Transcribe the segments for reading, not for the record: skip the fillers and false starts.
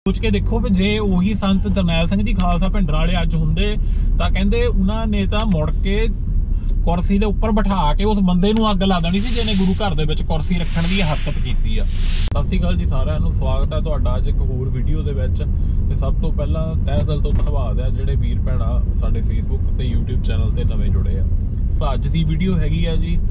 सोच के देखो भी जे ਉਹੀ संत जरनैल सिंह जी खालसा पिंडर वाले अज हुंदे तां कहंदे उन्हां ने तां मुड़ के कुर्सी दे उपर बिठा के उस बंदे नूं अग ला देनी सी जिहने गुरु घर दे विच कुर्सी रखण दी हरकत कीती आ। सत श्री अकाल जी सारिआं नूं, स्वागत है तुहाडा अज एक होर वीडियो दे विच। ते सब तो पहलां तहे दिल तो धन्नवाद है जिहड़े वीर भैणां साडे फेसबुक ते यूट्यूब चैनल ते नवें जुड़े आ। अज दी वीडियो हैगी आ जी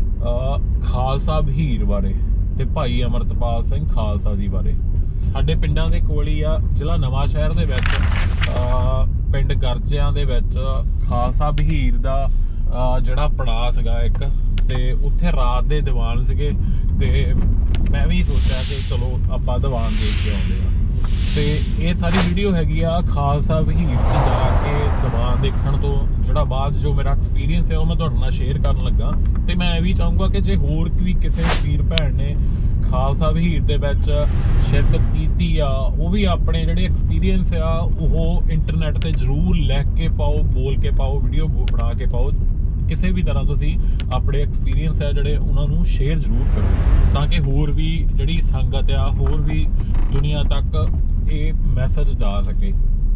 खालसा बहीर बारे ते भाई अमृतपाल सिंह खालसा जी बारे। साडे पिंडां दे कोल ही आ जिला नवां शहर दे विच पिंड गरजियां दे विच खालसा बहीर दा जिहड़ा पड़ाव सीगा एक, ते उत्थे रात दे दीवान सीगे। ते मैं भी सोचा कि चलो आपां दीवान देख के आउंदे आ। ते ये सारी वीडियो हैगी आ खालसा बहीर च जाके दीवान देखण तो जिहड़ा बाद जो मेरा एक्सपीरियंस है वो मैं तुहाडे नाल शेयर करन लगा। ते मैं भी चाहूँगा कि जे होर भी किसी वीर भैन ने खालसा बहीर दे विच शिरकत कीती आ वो भी अपने जिहड़े एक्सपीरियंस आ वो इंटरनेट ते जरूर लिख के पाओ, बोल के पाओ, वीडियो बना के पाओ। किसी भी तरह तुसी अपने एक्सपीरियंस है जिहड़े उन्हां नूं शेयर जरूर करो ताकि होर भी जिहड़ी संगत आ होर भी दुनिया तक ये मैसेज जा सके।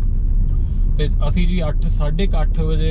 ते असी जी 8:30 बजे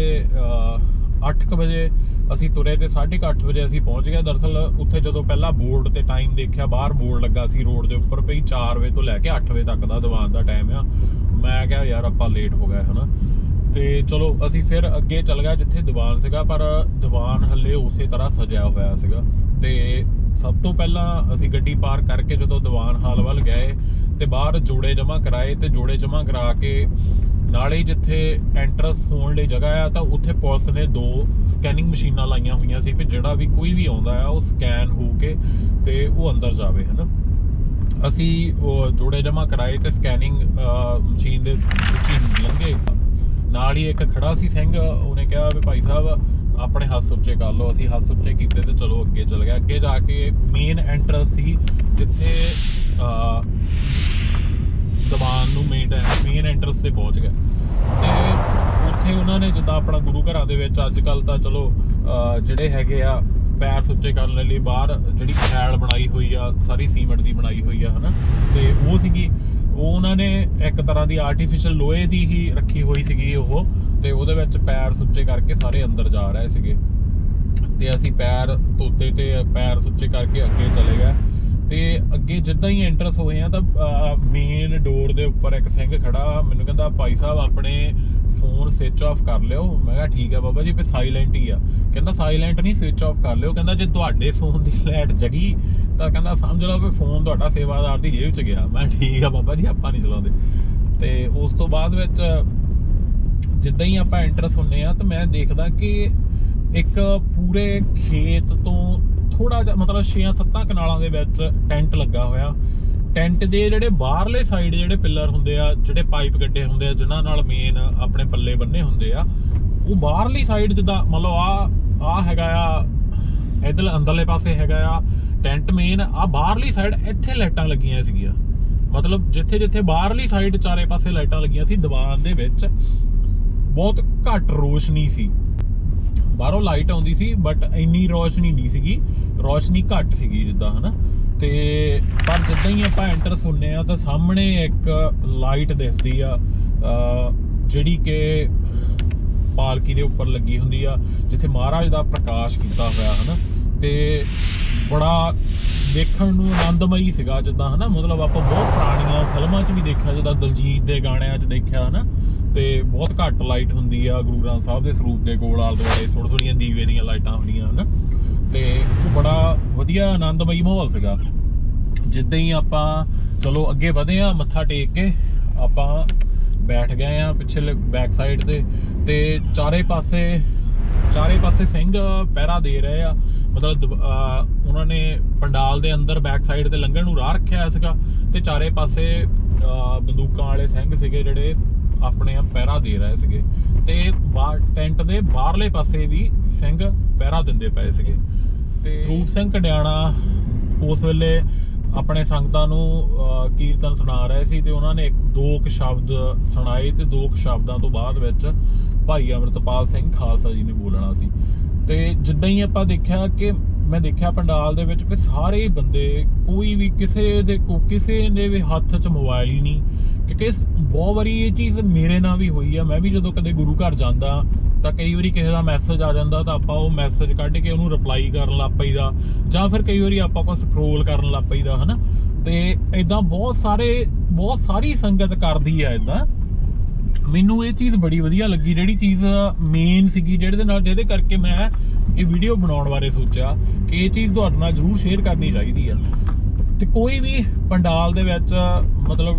8 बजे असी तुरे ते 8:30 बजे असी पहुंच गए। दरअसल उत्थे जदों पहला बोर्ड ते टाइम देखिया, बाहर बोर्ड लगा सी रोड के उपर पई 4 बजे तो लैके 8 बजे तक दा दीवान दा टाइम आ। मैं कहा यार आपां लेट हो गए है ना, ते चलो असी फिर अगे चल गए जिथे दीवान सीगा, पर दीवान हले उस तरह सजिया होया सीगा। ते सब तो पहला असी गड्डी पार्क करके जो दीवान हाल वल गए ते बाहर जोड़े जमा कराए ते जोड़े जमा करा के नाले जिथे एंट्रेंस होने लई जगह आ तां उत्थे पुलिस ने 2 स्कैनिंग मशीनां लाइयां हुई सी, जिहड़ा भी कोई भी आउंदा आ वो स्कैन हो के ते वो अंदर जावे है ना। असी जोड़े जमा कराए ते स्कैनिंग मशीन दे लंघे, नाल ही एक खड़ा सी सिंह, उन्हें कहा भी भाई साहब अपने हाथ उच्चे कर लो। असी हाथ उच्चे किए तो चलो अगे चल गए। अगे जाके मेन एंट्रेंस सी जिथे दीवान नूं मेन एंट्रेंस से पहुंच गए। तो उत्थे उन्होंने जिद्दां अपना गुरु घरां दे विच अजकल तां चलो जिहड़े हैगे आ पैर सुच्चे करने लई बाहर जिहड़ी खैल बनाई हुई आ सारी सीमेंट की बनाई हुई है ना, ते वो सीगी उन्होंने एक तरह की आर्टिफिशियल लोहे की ही रखी हुई सी वो, ते उहदे विच पैर सुच्चे करके सारे अंदर जा रहे सीगे। ते असी पैर धोते ते पैर सुच्चे करके अगे चले गए। ते अगे जिद्दां ही एंट्रेंस होए हैं तां मेन डोर दे उपर एक सिंह खड़ा, मैनूं कहंदा भाई साहब अपने फोन स्विच ऑफ कर लिओ। मैं कहा ठीक है बाबा जी, फिर साइलेंट ही आ। कहंदा साइलेंट नहीं, स्विच ऑफ कर लिओ। कहंदा जे तुहाडे फोन की लाइट जगी तो कहंदा समझ लो भी फोन तुहाडा सेवादार की जेब च गया। मैं ठीक है बाबा जी आपां नहीं चलाउंदे। ते उस तो बाद विच जिद्दां ही आपां एंट्रेंस हुंदे आ तो मैं देखदा कि एक पूरे खेत तो थोड़ा जिहा मतलब 6-7 कनालों के विच टेंट लगा होया। टेंट के जिहड़े बाहरले साइड जिहड़े पिलर हुंदे आ, जिहड़े पाइप गड्डे हुंदे आ जिन्हां नाल मेन अपने पल्ले बन्ने हुंदे आ, वो बाहरली साइड जिद्दां मतलब आ हैगा आ इधर अंदरले पासे हैगा आ टेंट मेन, आ बाहरली साइड इत्थे लाइटां लगियां सीगियां। मतलब जिथे जिथे बाहरली साइड चारे पासे लाइटां लगियां सी, दीवान दे विच बहुत घट रोशनी सी। बाहरों लाइट आउंदी सी बट इन्नी रोशनी नहीं सीगी, रोशनी घट सीगी जिद्दां है ना। ते पर जिद्दां ही आपां एंटर सुनने आ तो सामने एक लाइट दिसदी आ जिहड़ी कि पालकी दे उपर लगी हुंदी आ जिथे महाराज दा प्रकाश कीता होया है ना। ते बड़ा देखण नूं आनंदमई सीगा जिद्दां है ना। मतलब आपां बहुत पुराणियां फिल्मां च भी देखिया, जिद्दां दलजीत दे गाणियां च देखिया है ना। ते बहुत घट लाइट हुंदी आ गुरु ग्रंथ साहब दे सरूप दे कोल आले दुआले थोड़ी थोड़ियां दीवे दीयां लाइटां हुंदियां है ना। ते बड़ा वधिया आनंदमई माहौल सीगा। जिद्दां ही आपां चलो अगे वधे आ, मत्था टेक के आपां बैठ गए आ पिछले बैक साइड ते चारे पासे सिंह पहरा दे रहे आ। मतलब उन्होंने पंडाल दे अंदर बैक साइड ते लंघण नूं राह रखिया सीगा ते चारे पासे बंदूकां वाले सिंह सीगे जिहड़े अपने पहरा दे रहे सीगे। ते टेंट दे बाहरले पासे भी सिंह पहरा दिंदे पए सीगे। ते रूप सिंह कंडियाणा उस वेले अपने संगतां नूं कीर्तन सुना रहे सी ते उन्होंने 2 शब्द सुनाए ते 2 शब्दां तो बाद विच भाई अमृतपाल सिंह खालसा जी ने बोलना सी। ते जिद्दां ही आपां देखिया कि मैं देखिया पंडाल दे विच कि सारे बंदे कोई भी किसी ने भी हत्थ च मोबाइल ही नहीं, कि क्योंकि बहुत बारी ये चीज़ मेरे नाल भी हुई है। मैं भी जो कदे गुरु घर जाता तो कई बार किसी का मैसेज आ जाता तो आप मैसेज कढ़ के उन्होंने रिप्लाई करन लग पईदा, जां फिर कई बार आप स्क्रोल करन लग पईदा है ना। तो इदां बहुत सारी संगत करदी है इदां। मैनू ये चीज़ बड़ी वधिया लगी, जिहड़ी चीज़ मेन सीगी जिहदे करके मैं ये वीडियो बनाउण बारे सोचा कि ये चीज़ तुहाडे नाल जरूर शेयर करनी चाहिदी है। तो कोई भी पंडाल दे विच मतलब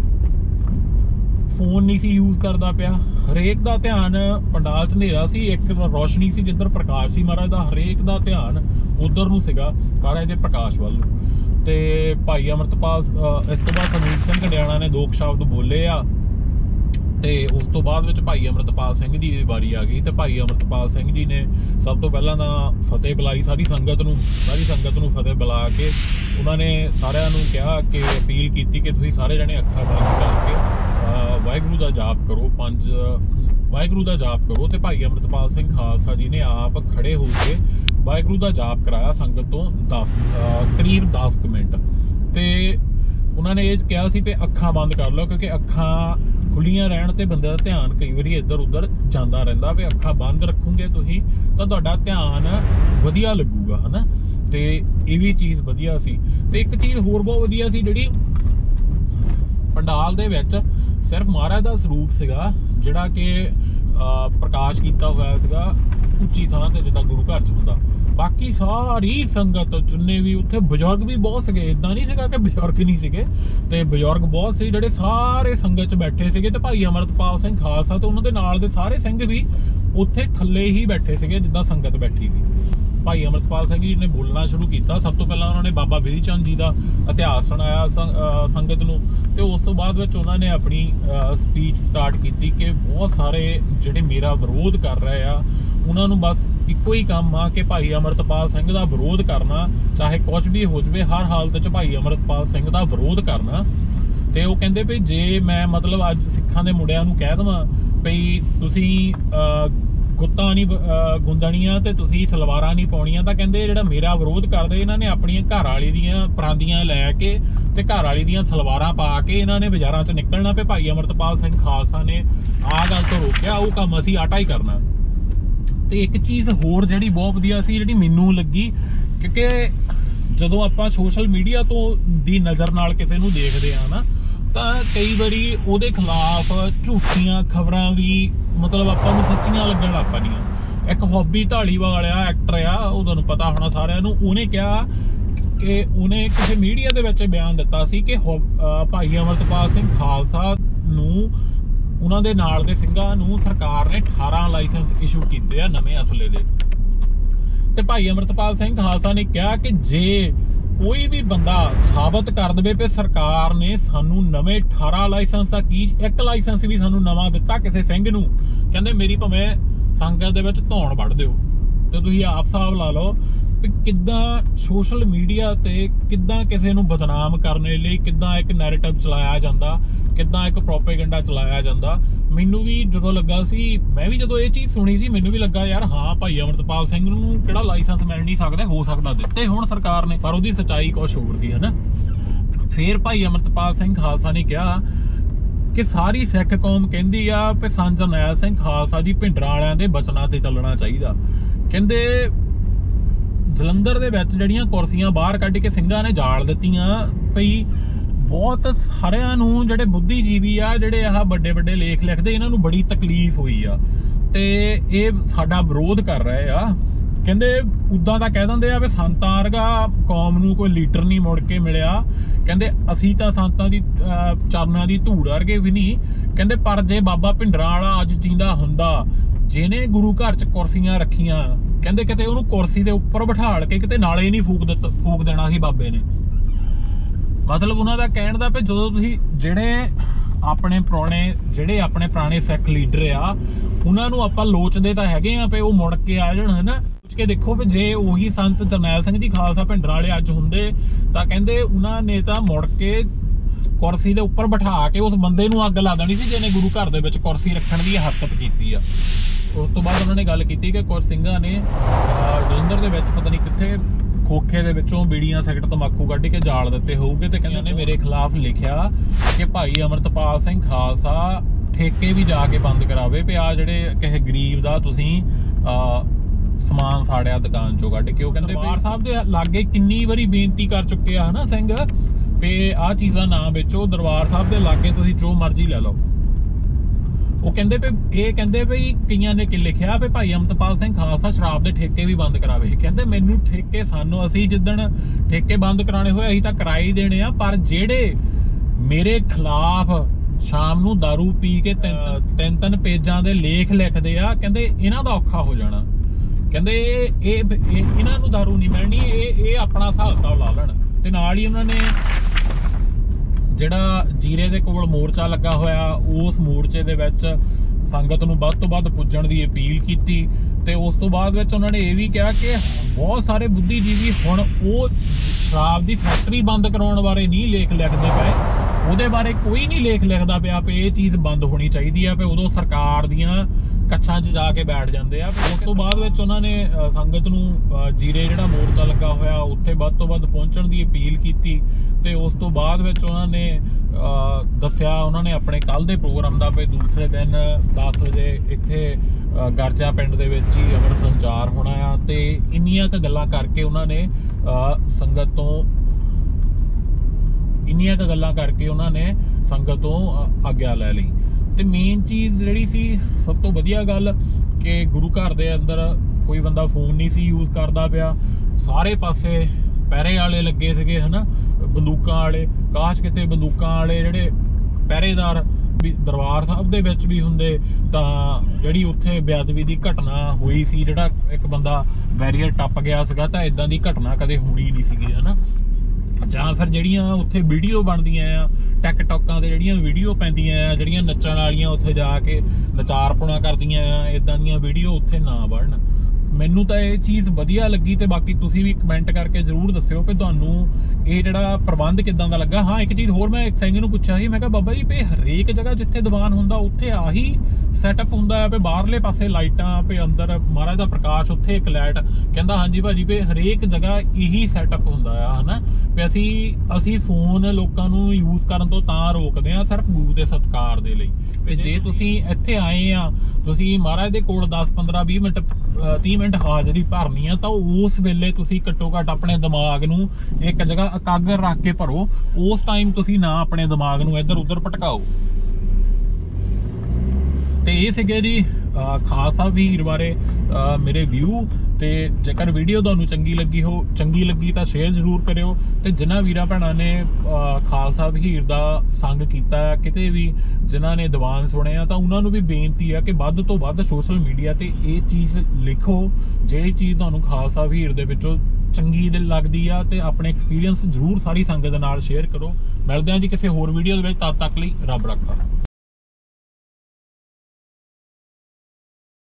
फोन नहीं सी यूज़ करता पिया, हरेक दा ध्यान पंडाल च हनेरा सी, एक रोशनी सी जिधर प्रकाश सी महाराज दा, हरेक दा ध्यान उधर नूं सीगा महाराज दे प्रकाश वल। ते भाई अमृतपाल इस तो बाद संदीप सिंह खडियाणा ने 2 शब्द बोले आ ते उस तो बाद विच भाई अमृतपाल सिंह जी की वारी आ गई। तो भाई अमृतपाल सिंह जी ने सब तो पहला फतेह बुलाई सारी संगत नूं फतेह बुला के उन्होंने सारिਆਂ ਨੂੰ कहा कि अपील की कि तुसीं सारे जने अखां बंद करके वाहिगुरू का जाप करो, 5 वाहिगुरू का जाप करो। तो भाई अमृतपाल सिंह खालसा जी ने आप खड़े होके वाहिगुरू का जाप कराया संगत तो करीब 10 मिनट। तो उन्होंने ये कहा सी कि अखां बंद कर लो, क्योंकि अखां खुलियां रहन ते बंदे दा ध्यान कई बार इधर उधर जाता रहिंदा। भी अखां बंद रखोगे तुसीं तो तुहाडा ध्यान वधिया लगूगा है ना। तो ये भी चीज़ वधिया सी। ते एक चीज़ होर बहुत वधिया सी, जिहड़ी पंडाल दे विच सिर्फ महाराज दा स्वरूप सीगा जिहड़ा कि प्रकाश किया होया सीगा उच्ची थां ते जिद्दां गुरु घर च हुंदा। बाकी सारी संगत जिन्ने भी उत्थे बजुर्ग भी बहुत सीगे, इदां नहीं सीगा कि बजुर्ग नहीं सीगे, ते बजुर्ग बहुत सी जिहड़े सारे संगत च बैठे सीगे। ते भाई अमृतपाल सिंह खालसा ते उन्हां दे नाल दे सारे सिंह भी उत्थे थल्ले ही बैठे सीगे जिद्दां संगत बैठी सी। भाई अमृतपाल सिंह जी ने बोलना शुरू किया। सब तो पहला उन्होंने बाबा बिधि चंद जी का इतिहास सुनाया संगत नूं, ते उस तो बाद विच उन्होंने अपनी स्पीच स्टार्ट की कि बहुत सारे जिहड़े मेरा विरोध कर रहे आ उन्होंने बस इको ही काम आ कि भाई अमृतपाल सिंह का विरोध करना, चाहे कुछ भी हो जाए हर हालत च भाई अमृतपाल सिंह का विरोध करना। तो वो कहते भी जे मैं मतलब अज सिखां दे मुंडियां नूं कह देवां भई तुसीं गुत्तां नहीं गुंदणियां ते तुसीं सलवारां नहीं पाउणियां, तां कहंदे जिहड़ा मेरा विरोध करदे इन्हां ने अपनी घर वाली दियां परांदियां लैके ते घर वाली दियां सलवारां पा के इन्हां ने बाजारां च निकलना पे। भाई अमृतपाल सिंह खालसा ने आ गल तो रोकिया, वो काम असीं आटा ही करना। तो एक चीज़ होर जिहड़ी बहुत वधिया सी जिहड़ी मैनूं लगी, क्योंकि जदों आपां सोशल मीडिया तो दी नज़र नाल किसे नूं देखदे आ ना, तां कई वारी उहदे खिलाफ झूठियां खबरां भी मतलब आपां नूं सच्चियां लगण लग पैंदियां। एक हॉबी ढालीवाल वाला एक्टर आ, वो तुहानूं पता होना सारिਆਂ ਨੂੰ, ਉਹਨੇ ਕਿਹਾ कि उन्हें किसी मीडिया ਦੇ ਵਿੱਚ ਬਿਆਨ ਦਿੱਤਾ ਸੀ कि ਭਾਈ ਅਮਰਤਪਾਲ ਸਿੰਘ ਖਾਲਸਾ ਨੂੰ ਉਹਨਾਂ ਦੇ ਨਾਲ ਦੇ ਸਿੰਘਾਂ ਨੂੰ ਸਰਕਾਰ ਨੇ 18 ਲਾਇਸੈਂਸ ਇਸ਼ੂ ਕੀਤੇ ਆ ਨਵੇਂ ਅਸਲੇ ਦੇ। ਤੇ ਭਾਈ ਅਮਰਤਪਾਲ ਸਿੰਘ ਖਾਲਸਾ ਨੇ ਕਿਹਾ ਕਿ ਜੇ कोई भी बंदा साबित कर दे पे सरकार ने सानू नवे 18 लाइसेंस का की एक लाइसेंस भी सानू नवा दिता किसी सिंह नूं, कहंदे मेरी भावें संगत दे विच धौण वढ़ दिओ। ते तुसीं आप हिसाब ला लो कि किद्दां सोशल मीडिया ते किद्दां किसी नूं बदनाम करने लई किद्दां एक नैरेटिव चलाया जांदा, किद्दां एक प्रोपेगेंडा चलाया जांदा। मैनू भी जो लगा सी, मैं भी जो ये चीज़ सुनी सी मैनू भी लगा यार हाँ भाई अमृतपाल सिंह नूं किहड़ा लाइसेंस मिल नहीं सकदा, हो सकदा दिते हुण सरकार ने, पर उहदी सच्चाई कुछ होर सी है ना। फिर भाई अमृतपाल सिंह खालसा ने कहा कि सारी सिख कौम कहंदी आ कि संत जरनैल सिंह खालसा जी भिंडरां वालियां दे बचनां ते चलना चाहिदा। कहंदे जलंधर दे विच जिहड़ियां कुर्सियां बाहर कढ के सिंघां ने जाल दित्तियां पई, बहुत सारिਆਂ ਨੂੰ ਜਿਹੜੇ ਬੁੱਧੀਜੀਵੀ ਆ ਜਿਹੜੇ ਆਹ ਵੱਡੇ ਵੱਡੇ ਲੇਖ ਲਿਖਦੇ ਇਹਨਾਂ ਨੂੰ ਬੜੀ ਤਕਲੀਫ ਹੋਈ ਆ ਤੇ ਇਹ ਸਾਡਾ ਵਿਰੋਧ ਕਰ ਰਹੇ ਆ। ਕਹਿੰਦੇ ਉਦਾਂ ਤਾਂ ਕਹਿ ਦਿੰਦੇ ਆ ਵੀ ਸੰਤਾਂ ਵਰਗਾ ਕੌਮ ਨੂੰ ਕੋਈ ਲੀਡਰ ਨਹੀਂ ਮੁੜ ਕੇ ਮਿਲਿਆ, ਕਹਿੰਦੇ ਅਸੀਂ ਤਾਂ ਸੰਤਾਂ ਦੀ ਚਰਨਾਂ ਦੀ ਧੂੜ ਵਰਗੇ ਵੀ ਨਹੀਂ, ਕਹਿੰਦੇ ਪਰ ਜੇ ਬਾਬਾ ਭਿੰਡਰਾਂ ਵਾਲਾ ਅੱਜ ਜਿੰਦਾ ਹੁੰਦਾ ਜਿਹਨੇ ਗੁਰੂ ਘਰ 'ਚ ਕੁਰਸੀਆਂ ਰੱਖੀਆਂ, ਕਹਿੰਦੇ ਕਿਤੇ ਉਹਨੂੰ ਕੁਰਸੀ ਦੇ ਉੱਪਰ ਬਿਠਾਲ ਕੇ ਕਿਤੇ ਨਾਲੇ ਨਹੀਂ ਫੂਕ ਦੇਣਾ ਸੀ ਬਾਬੇ ਨੇ। मतलब उन्होंने कहने का भी जो ਜਿਹੜੇ ਆਪਣੇ ਪੁਰਾਣੇ ਸਿੱਖ ਲੀਡਰ ਆ ਉਹਨਾਂ ਨੂੰ ਆਪਾਂ ਲੋਚਦੇ ਤਾਂ ਹੈਗੇ ਆ ਵੀ ਉਹ ਮੁੜ ਕੇ ਆ ਜਾਣ, ਹਨਾ। ਪੁੱਛ ਕੇ ਦੇਖੋ ਵੀ ਜੇ ਉਹੀ ਸੰਤ ਜਰਨੈਲ ਸਿੰਘ ਜੀ ਖਾਲਸਾ ਭਿੰਡਰਾਂ ਵਾਲੇ ਅੱਜ ਹੁੰਦੇ ਤਾਂ ਕਹਿੰਦੇ ਉਹਨਾਂ ਨੇ ਤਾਂ ਮੁੜ ਕੇ ਕੁਰਸੀ ਦੇ ਉੱਪਰ ਬਿਠਾ ਕੇ ਉਸ ਬੰਦੇ ਨੂੰ ਅੱਗ ਲਾ ਦੇਣੀ ਸੀ ਜਿਹਨੇ ਗੁਰੂ ਘਰ ਦੇ ਵਿੱਚ ਕੁਰਸੀ ਰੱਖਣ ਦੀ ਹਰਕਤ ਕੀਤੀ ਆ। ਉਸ ਤੋਂ ਬਾਅਦ ਉਹਨਾਂ ਨੇ ਗੱਲ ਕੀਤੀ ਕਿ ਕੁਝ ਸਿੰਘਾਂ ਨੇ ਜਲੰਧਰ ਦੇ ਵਿੱਚ ਪਤਾ ਨਹੀਂ ਕਿੱਥੇ ਖੋਖੇ ਦੇ ਵਿੱਚੋਂ ਬੀੜੀਆਂ ਸਿਗਰਟ ਤੰਬਾਕੂ ਕੱਢ ਕੇ ਜਾਲ ਦਿੱਤੇ ਹੋਊਗੇ ਤੇ ਕਹਿੰਦੇ ਨੇ ਮੇਰੇ ਖਿਲਾਫ ਲਿਖਿਆ ਕਿ ਭਾਈ ਅਮਰਤਪਾਲ ਸਿੰਘ ਖਾਲਸਾ ਠੇਕੇ ਵੀ ਜਾ ਕੇ ਬੰਦ ਕਰਾਵੇ ਵੀ ਆ ਜਿਹੜੇ ਕਿਸੇ ਗਰੀਬ ਦਾ ਤੁਸੀਂ ਸਮਾਨ ਸਾੜਿਆ ਦੁਕਾਨ ਚੋਂ ਕੱਢ ਕੇ। ਉਹ ਕਹਿੰਦੇ ਦਰਬਾਰ ਸਾਹਿਬ ਦੇ ਲਾਗੇ ਕਿੰਨੀ ਵਾਰੀ ਬੇਨਤੀ ਕਰ ਚੁੱਕੇ ਆ ਹਨਾ ਸਿੰਘ ਵੀ ਆਹ ਚੀਜ਼ਾਂ ਨਾ ਵੇਚੋ, ਦਰਬਾਰ ਸਾਹਿਬ ਦੇ ਲਾਗੇ ਤੁਸੀਂ ਜੋ ਮਰਜ਼ੀ ਲੈ ਲਓ। ਉਹ ਕਹਿੰਦੇ ਵੀ ਇਹ ਕਹਿੰਦੇ ਵੀ ਕਈਆਂ ਨੇ ਕਿ ਲਿਖਿਆ ਵੀ ਭਾਈ ਅਮਰਤਪਾਲ ਸਿੰਘ ਖਾਲਸਾ ਸ਼ਰਾਬ ਦੇ ਠੇਕੇ ਵੀ ਬੰਦ ਕਰਾਵੇ। ਕਹਿੰਦੇ ਮੈਨੂੰ ਠੇਕੇ ਸਾਨੂੰ ਅਸੀਂ ਜਿੱਦਣ ਠੇਕੇ ਬੰਦ ਕਰਾਣੇ ਹੋਏ ਅਸੀਂ ਤਾਂ ਕਿਰਾਏ ਹੀ ਦੇਣੇ ਆ, ਪਰ ਜਿਹੜੇ ਮੇਰੇ ਖਿਲਾਫ ਸ਼ਾਮ ਨੂੰ ਦਾਰੂ ਪੀ ਕੇ ਤਿੰਨ ਪੇਜਾਂ ਦੇ ਲੇਖ ਲਿਖਦੇ ਆ, ਕਹਿੰਦੇ ਇਹਨਾਂ ਦਾ ਔਖਾ ਹੋ ਜਾਣਾ। ਕਹਿੰਦੇ ਇਹ ਇਹਨਾਂ ਨੂੰ ਦਾਰੂ ਨਹੀਂ ਮਿਲਣੀ, ਇਹ ਆਪਣਾ ਹਿਸਾਬ ਤਾਂ ਲਾ ਲੈਣ। ਤੇ ਨਾਲ ਹੀ ਉਹਨਾਂ ਨੇ ਜਿਹੜਾ ਜੀਰੇ ਦੇ ਕੋਲ ਮੋਰਚਾ ਲੱਗਾ ਹੋਇਆ ਉਸ ਮੋਰਚੇ ਦੇ ਵਿੱਚ ਸੰਗਤ ਨੂੰ ਵੱਧ ਤੋਂ ਵੱਧ ਪੁੱਜਣ ਦੀ ਅਪੀਲ ਕੀਤੀ। ਤੇ ਉਸ ਤੋਂ ਬਾਅਦ ਵਿੱਚ ਉਹਨਾਂ ਨੇ ਇਹ ਵੀ ਕਿਹਾ ਕਿ ਬਹੁਤ ਸਾਰੇ ਬੁੱਧੀਜੀਵੀ ਹੁਣ ਉਹ ਸ਼ਰਾਬ ਦੀ ਫੈਕਟਰੀ ਬੰਦ ਕਰਾਉਣ ਬਾਰੇ ਨਹੀਂ ਲੇਖ ਲਿਖਦੇ ਪਏ, ਉਹਦੇ ਬਾਰੇ ਕੋਈ ਨਹੀਂ ਲੇਖ ਲਿਖਦਾ ਪਿਆ ਵੀ ਇਹ ਚੀਜ਼ ਬੰਦ ਹੋਣੀ ਚਾਹੀਦੀ ਆ। ਵੀ ਉਦੋਂ ਸਰਕਾਰ ਦੀਆਂ ਕੱਛਾਂ 'ਚ ਜਾ ਕੇ ਬੈਠ ਜਾਂਦੇ ਆ। ਉਸ ਤੋਂ ਬਾਅਦ ਵਿੱਚ ਉਹਨਾਂ ਨੇ ਸੰਗਤ ਨੂੰ ਜੀਰੇ ਜਿਹੜਾ ਮੋਰਚਾ ਲੱਗਾ ਹੋਇਆ ਉੱਥੇ ਵੱਧ ਤੋਂ ਵੱਧ ਪਹੁੰਚਣ ਦੀ ਅਪੀਲ ਕੀਤੀ। ਤੇ ਉਸ ਤੋਂ ਬਾਅਦ ਵਿੱਚ ਉਹਨਾਂ ਨੇ ਦੱਸਿਆ ਉਹਨਾਂ ਨੇ ਆਪਣੇ ਕੱਲ ਦੇ ਪ੍ਰੋਗਰਾਮ ਦਾ ਵੀ ਦੂਸਰੇ ਦਿਨ 10 ਵਜੇ ਇੱਥੇ ਗਰਜਾ ਪਿੰਡ ਦੇ ਵਿੱਚ ਹੀ ਅਮਰ ਸੰਚਾਰ ਹੋਣਾ ਆ। ਤੇ ਇੰਨੀਆਂ ਕੁ ਗੱਲਾਂ ਕਰਕੇ ਉਹਨਾਂ ਨੇ ਸੰਗਤ ਤੋਂ ਆਗਿਆ ਲੈ ਲਈ। ਤੇ ਮੇਨ ਚੀਜ਼ ਜਿਹੜੀ ਸੀ ਸਭ ਤੋਂ ਵਧੀਆ ਗੱਲ ਕਿ ਗੁਰੂ ਘਰ ਦੇ ਅੰਦਰ ਕੋਈ ਬੰਦਾ ਫੋਨ ਨਹੀਂ ਸੀ ਯੂਜ਼ ਕਰਦਾ ਪਿਆ, ਸਾਰੇ ਪਾਸੇ ਪਹਿਰੇ ਵਾਲੇ ਲੱਗੇ ਸੀਗੇ ਹਨਾ, ਬੰਦੂਕਾਂ ਵਾਲੇ। ਕਾਸ਼ ਕਿਤੇ ਬੰਦੂਕਾਂ ਵਾਲੇ ਜਿਹੜੇ ਪਹਿਰੇਦਾਰ ਵੀ ਦਰਬਾਰ ਸਾਹਿਬ ਦੇ ਵਿੱਚ ਵੀ ਹੁੰਦੇ ਤਾਂ ਜਿਹੜੀ ਉੱਥੇ ਬੇਅਦਬੀ ਦੀ ਘਟਨਾ ਹੋਈ ਸੀ, ਜਿਹੜਾ ਇੱਕ ਬੰਦਾ ਬੈਰੀਅਰ ਟੱਪ ਗਿਆ ਸੀਗਾ, ਤਾਂ ਇਦਾਂ ਦੀ ਘਟਨਾ ਕਦੇ ਹੋਣੀ ਨਹੀਂ ਸੀਗੀ ਹਨਾ। ਜਾਂ ਫਿਰ ਜਿਹੜੀਆਂ ਉੱਥੇ ਵੀਡੀਓ ਬਣਦੀਆਂ ਆ ਟਿਕਟੋਕਾਂ ਦੇ, ਜਿਹੜੀਆਂ ਵੀਡੀਓ ਪੈਂਦੀਆਂ ਆ ਜਿਹੜੀਆਂ ਨੱਚਣ ਵਾਲੀਆਂ ਉੱਥੇ ਜਾ ਕੇ ਨਚਾਰਪੁਣਾ ਕਰਦੀਆਂ ਆ, ਇਦਾਂ ਦੀਆਂ ਵੀਡੀਓ ਉੱਥੇ ਨਾ ਬਣਨ। ਮੈਨੂੰ ਤਾਂ ਇਹ ਚੀਜ਼ ਵਧੀਆ ਲੱਗੀ। ਤੇ ਬਾਕੀ ਤੁਸੀਂ ਵੀ ਕਮੈਂਟ ਕਰਕੇ ਜ਼ਰੂਰ ਦੱਸਿਓ ਕਿ ਤੁਹਾਨੂੰ ਇਹ ਜਿਹੜਾ ਪ੍ਰਬੰਧ ਕਿੱਦਾਂ ਦਾ ਲੱਗਾ। ਹਾਂ ਇੱਕ ਚੀਜ਼ ਹੋਰ ਮੈਂ ਇੱਕ ਸਿੰਘ ਨੂੰ ਪੁੱਛਿਆ ਸੀ, ਮੈਂ ਕਿਹਾ ਬਾਬਾ ਜੀ ਵੀ ਹਰੇਕ ਜਗ੍ਹਾ ਜਿੱਥੇ ਦੀਵਾਨ ਹੁੰਦਾ ਉੱਥੇ ਆਹੀ ਸੈਟਅਪ ਹੁੰਦਾ ਹੈ ਵੀ ਬਾਹਰਲੇ ਪਾਸੇ ਲਾਈਟਾਂ ਵੀ ਅੰਦਰ ਮਹਾਰਾਜ ਦਾ ਪ੍ਰਕਾਸ਼, ਉੱਥੇ ਇੱਕ ਲਾਈਟ? ਕਹਿੰਦਾ ਹਾਂਜੀ ਭਾਜੀ ਵੀ ਹਰੇਕ ਜਗ੍ਹਾ ਇਹੀ ਸੈਟਅਪ ਹੁੰਦਾ ਆ ਹਨਾ। ਵੀ ਅਸੀਂ ਫੋਨ ਲੋਕਾਂ ਨੂੰ ਯੂਜ਼ ਕਰਨ ਤੋਂ ਤਾਂ ਰੋਕਦੇ ਆ ਸਿਰਫ ਗੁਰੂ ਦੇ ਸਤਿਕਾਰ ਦੇ ਲਈ। ਵੀ ਜੇ ਤੁਸੀਂ ਇੱਥੇ ਆਏ ਆ, ਤੁਸੀਂ ਮਹਾਰਾਜ ਦੇ ਕੋਲ 10 15 20 ਮਿੰਟ 30 ਮਿੰਟ ਹਾਜ਼ਰੀ ਭਰਨੀ ਆ, ਤਾਂ ਉਸ ਵੇਲੇ ਤੁਸੀਂ ਘੱਟੋ ਘੱਟ ਆਪਣੇ ਦਿਮਾਗ ਨੂੰ ਇੱਕ ਜਗ੍ਹਾ ਇਕਾਗਰ ਰੱਖ ਕੇ ਭਰੋ। ਉਸ ਟਾਈਮ ਤੁਸੀਂ ਨਾ ਆਪਣੇ ਦਿਮਾਗ ਨੂੰ ਇੱਧਰ ਉੱਧਰ ਭਟਕਾਓ। ਤੇ ਇਹ ਸੀਗੇ ਜੀ ਖਾਲਸਾ ਵੀਰ ਬਾਰੇ ਮੇਰੇ ਵਿਊ। ਤੇ ਜੇਕਰ ਵੀਡੀਓ ਤੁਹਾਨੂੰ ਚੰਗੀ ਲੱਗੀ ਤਾਂ ਸ਼ੇਅਰ ਜ਼ਰੂਰ ਕਰਿਓ। ਤੇ ਜਿਨ੍ਹਾਂ ਵੀਰਾਂ ਭੈਣਾਂ ਨੇ ਖਾਲਸਾ ਵੀਰ ਦਾ ਸੰਗ ਕੀਤਾ ਕਿਤੇ ਵੀ, ਜਿਨ੍ਹਾਂ ਨੇ ਦੀਵਾਨ ਸੁਣਿਆ, ਤਾਂ ਉਹਨਾਂ ਨੂੰ ਵੀ ਬੇਨਤੀ ਆ ਕਿ ਵੱਧ ਤੋਂ ਵੱਧ ਸੋਸ਼ਲ ਮੀਡੀਆ ਤੇ ਇਹ ਚੀਜ਼ ਲਿਖੋ ਜਿਹੜੀ ਚੀਜ਼ ਤੁਹਾਨੂੰ ਖਾਲਸਾ ਵੀਰ ਦੇ ਵਿੱਚੋਂ ਚੰਗੀ ਲੱਗਦੀ ਆ, ਤੇ ਆਪਣੇ ਐਕਸਪੀਰੀਅੰਸ ਜ਼ਰੂਰ ਸਾਰੀ ਸੰਗਤ ਦੇ ਨਾਲ ਸ਼ੇਅਰ ਕਰੋ। ਮਿਲਦੇ ਹਾਂ ਜੀ ਕਿਸੇ ਹੋਰ ਵੀਡੀਓ ਦੇ ਵਿੱਚ, ਤਦ ਤੱਕ ਲਈ ਰੱਬ ਰੱਖਾ।